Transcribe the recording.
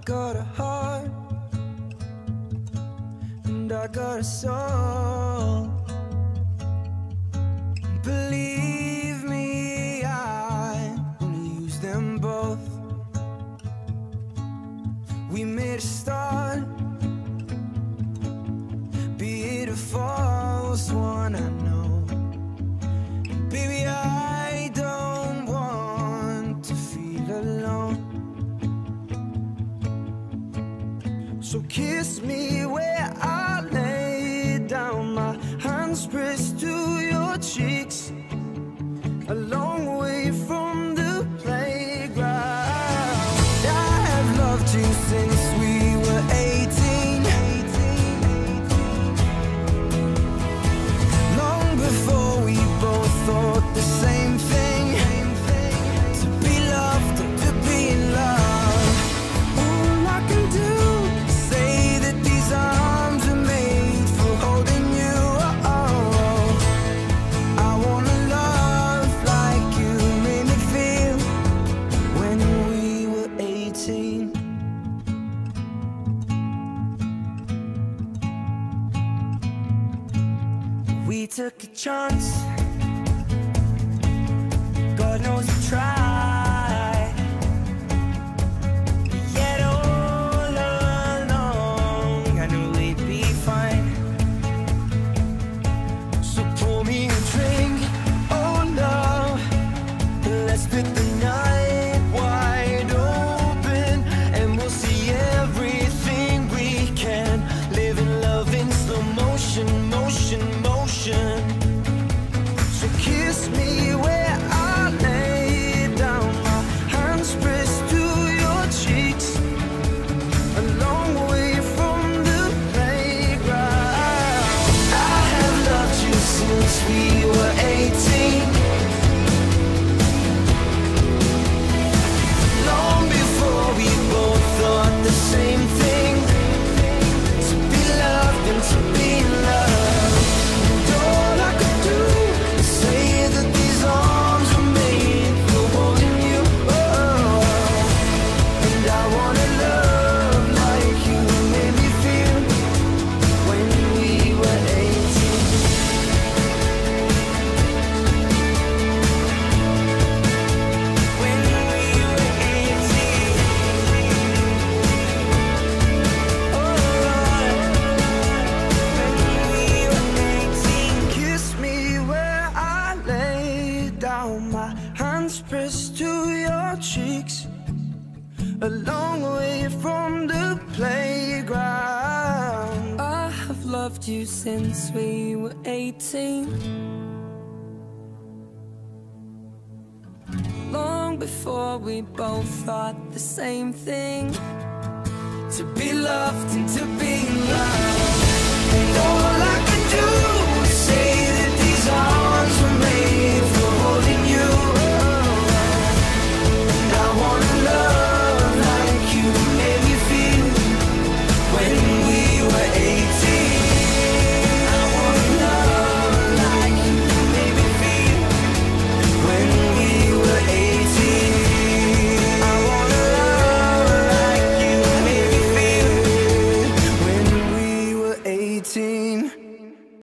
got a heart and I got a soul. Believe me, I wanna use them both. We made a start, be it a false one, I know. Baby, I don't want to feel alone. So kiss me where I lay down, my hands pressed to your cheeks, a long way from the playground. I have loved you since we were 18, long before we both thought the same thing, to be loved and to be in love. All I can do is say that these arms are made for holding you. I wanna love like you made me feel when we were 18. We took a chance, God knows we tried, yet all along I knew we'd be fine. So pour me a drink, oh no, let's split the night wide open, and we'll see everything we can. Live in love in slow motion, motion, motion. So kiss me where I lay down, my hands pressed to your cheeks, a long way from the playground. I have loved you since we were 18, long before we both thought the same thing, to be loved and to be in love. And all I could do is say that these arms were made for holding you. And I wanna love like you made me feel when we were 18. When we were 18. Oh Lord, when we were 18. Kiss me where I lay down, my hands pressed to your cheeks, a long way from the playground. I have loved you since we were 18, long before we both thought the same thing, to be loved and to be loved. And all I can do is say that these arms were made for holding you. And I wanna love like you made me feel when we were 18. I wanna love like you made me feel when we were 18. I wanna love like you made me feel when we were 18.